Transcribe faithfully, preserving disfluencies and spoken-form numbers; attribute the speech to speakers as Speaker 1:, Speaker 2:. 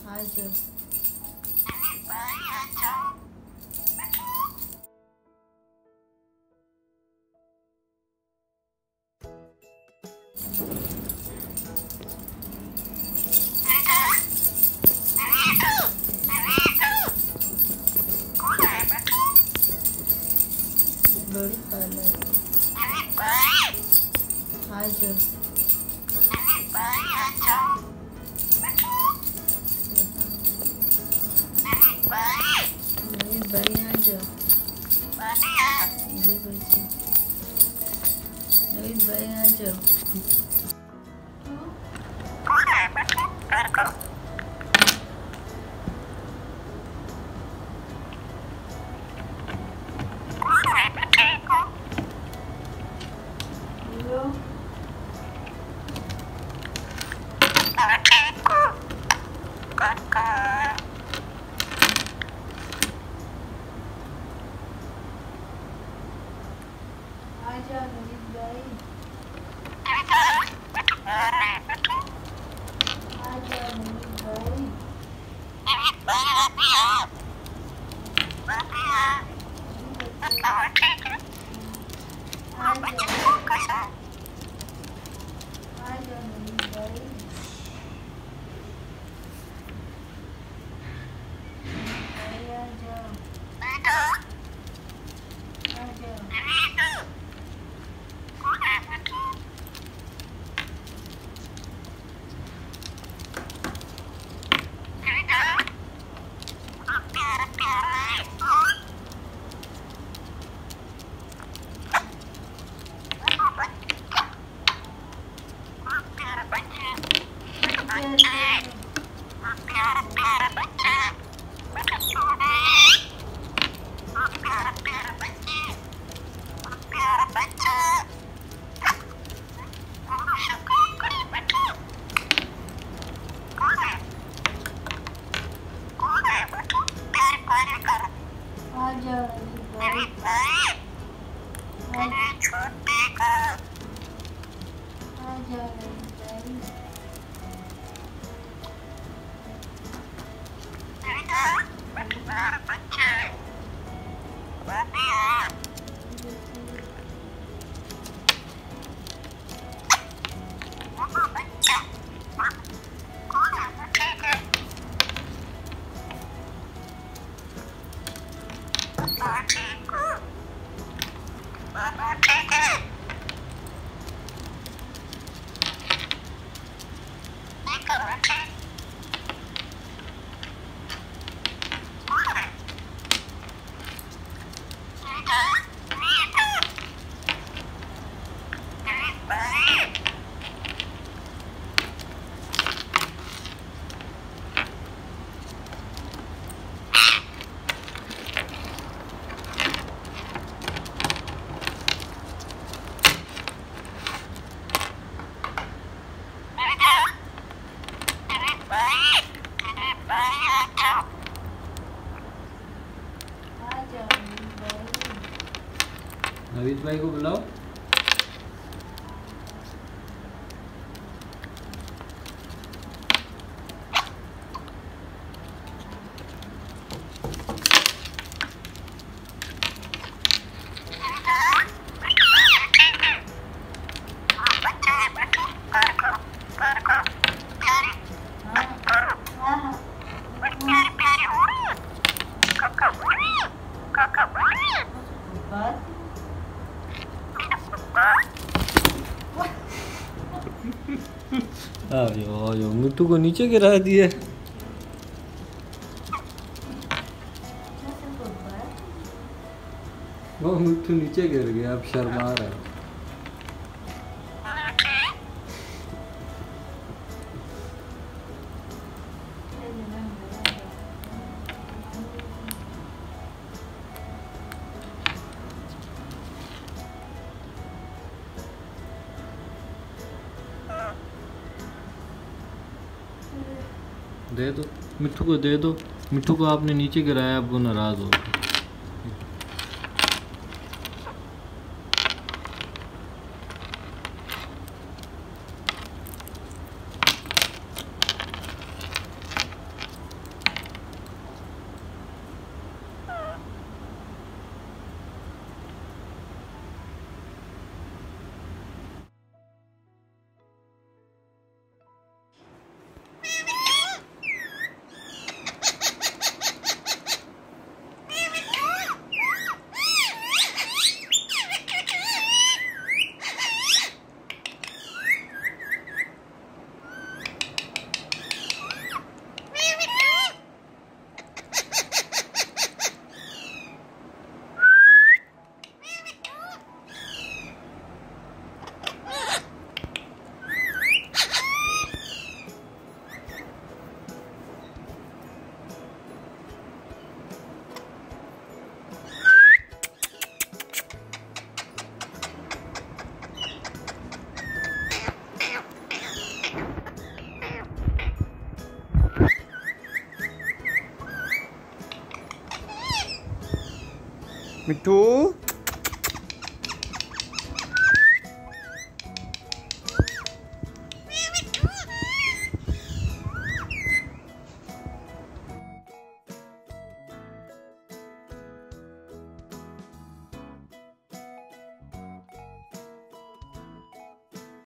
Speaker 1: आज बड़ी पार्लर आज नवीद भाई आ जाओ। नवीद भाई आ जाओ। आजा नवीद भाई, आजा नवीद भाई, आजा आजा नवीद भाई, आजा आजा आजा नवीद भाई, आजा नवीद भाई,
Speaker 2: नवीद भाई को बुलाओ। आयो आयो मिट्टू को नीचे गिरा दिए। वो मिट्टू नीचे गिर गया, अब शर्मा रहा है। दे दो मिट्टू को, दे दो मिट्टू को। आपने नीचे गिराया, अब वो नाराज़ हो गया।
Speaker 3: मिट्ठू